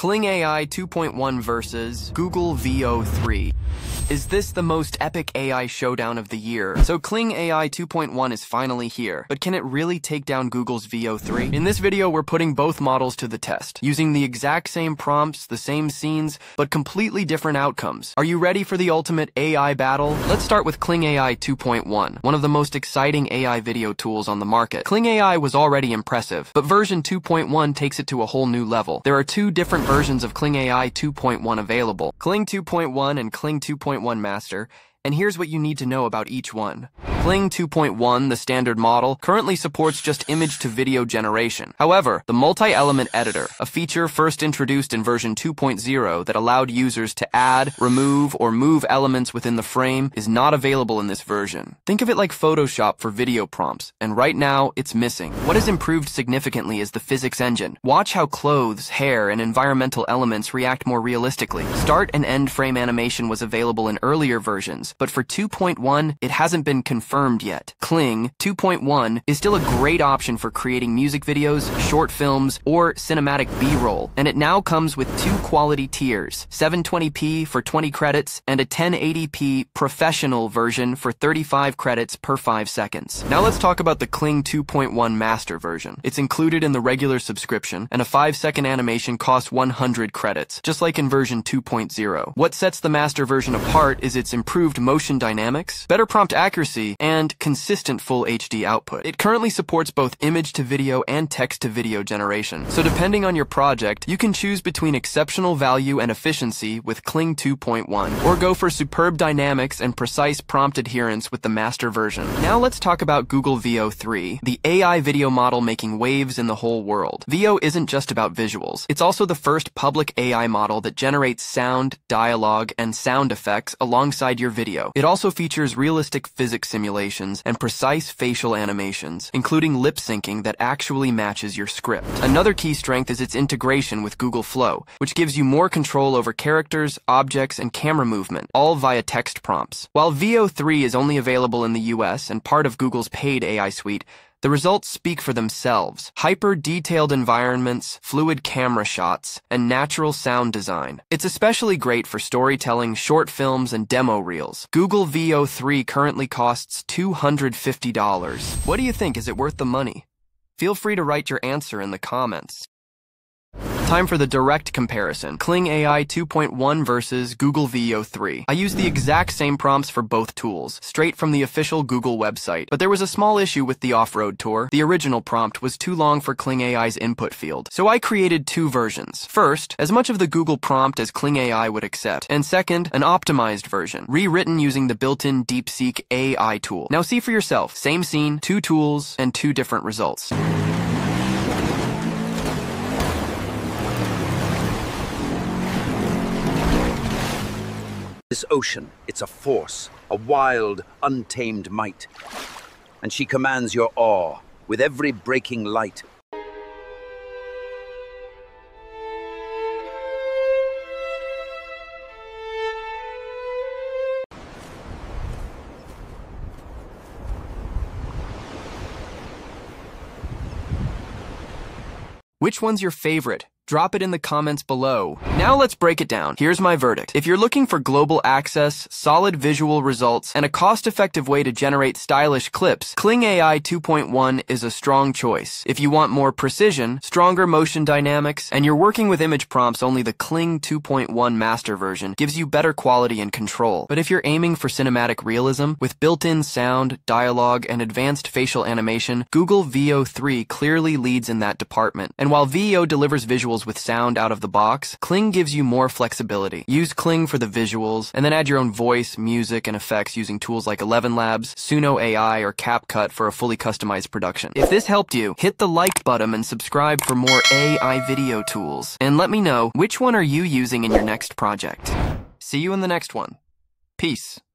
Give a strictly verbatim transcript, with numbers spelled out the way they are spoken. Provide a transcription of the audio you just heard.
Kling A I two point one versus Google V E O three. Is this the most epic A I showdown of the year? So Kling A I two point one is finally here, but can it really take down Google's V E O three? In this video, we're putting both models to the test, using the exact same prompts, the same scenes, but completely different outcomes. Are you ready for the ultimate A I battle? Let's start with Kling A I two point one, one of the most exciting A I video tools on the market. Kling A I was already impressive, but version two point one takes it to a whole new level. There are two different versions of Kling A I two point one available, Kling two point one and Kling two point one Master, and here's what you need to know about each one. Kling two point one, the standard model, currently supports just image-to-video generation. However, the multi-element editor, a feature first introduced in version two point zero that allowed users to add, remove, or move elements within the frame, is not available in this version. Think of it like Photoshop for video prompts, and right now, it's missing. What has improved significantly is the physics engine. Watch how clothes, hair, and environmental elements react more realistically. Start and end frame animation was available in earlier versions, but for two point one, it hasn't been confirmed yet. Kling two point one is still a great option for creating music videos, short films, or cinematic B-roll, and it now comes with two quality tiers, seven twenty p for twenty credits and a ten eighty p professional version for thirty-five credits per five seconds. Now let's talk about the Kling two point one Master version. It's included in the regular subscription, and a five second animation costs one hundred credits, just like in version two point zero. What sets the Master version apart is its improved motion dynamics, better prompt accuracy, and consistent full H D output. It currently supports both image-to-video and text-to-video generation, so depending on your project, you can choose between exceptional value and efficiency with Kling two point one, or go for superb dynamics and precise prompt adherence with the Master version. Now let's talk about Google V E O three, the A I video model making waves in the whole world. V E O isn't just about visuals. It's also the first public A I model that generates sound, dialogue, and sound effects alongside your video. It also features realistic physics simulations and precise facial animations, including lip syncing that actually matches your script. Another key strength is its integration with Google Flow, which gives you more control over characters, objects, and camera movement, all via text prompts. While V E O three is only available in the U S and part of Google's paid A I suite, the results speak for themselves. Hyper-detailed environments, fluid camera shots, and natural sound design. It's especially great for storytelling, short films, and demo reels. Google V E O three currently costs two hundred fifty dollars. What do you think? Is it worth the money? Feel free to write your answer in the comments. Time for the direct comparison. Kling A I two point one versus Google V E O three. I used the exact same prompts for both tools, straight from the official Google website. But there was a small issue with the off-road tour. The original prompt was too long for Kling A I's input field. So I created two versions. First, as much of the Google prompt as Kling A I would accept. And second, an optimized version, rewritten using the built-in DeepSeek A I tool. Now see for yourself. Same scene, two tools, and two different results. This ocean, it's a force, a wild, untamed might. And she commands your awe with every breaking light. Which one's your favorite? Drop it in the comments below. Now let's break it down. Here's my verdict. If you're looking for global access, solid visual results, and a cost-effective way to generate stylish clips, Kling A I two point one is a strong choice. If you want more precision, stronger motion dynamics, and you're working with image prompts, only the Kling two point one Master version gives you better quality and control. But if you're aiming for cinematic realism, with built-in sound, dialogue, and advanced facial animation, Google V E O three clearly leads in that department. And while V E O delivers visuals with sound out of the box, Kling gives you more flexibility. Use Kling for the visuals, and then add your own voice, music, and effects using tools like eleven labs, Suno A I, or CapCut for a fully customized production. If this helped you, hit the like button and subscribe for more A I video tools. And let me know, which one are you using in your next project? See you in the next one. Peace.